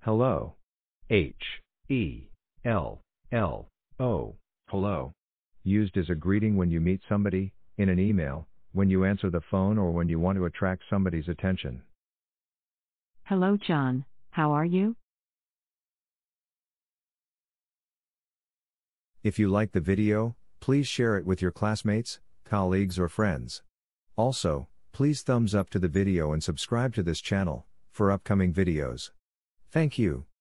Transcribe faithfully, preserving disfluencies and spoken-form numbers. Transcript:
Hello. H E L L O. Hello. Used as a greeting when you meet somebody, in an email, when you answer the phone, or when you want to attract somebody's attention. Hello, John. How are you? If you like the video, please share it with your classmates, colleagues, or friends. Also, please thumbs up to the video and subscribe to this channel for upcoming videos. Thank you.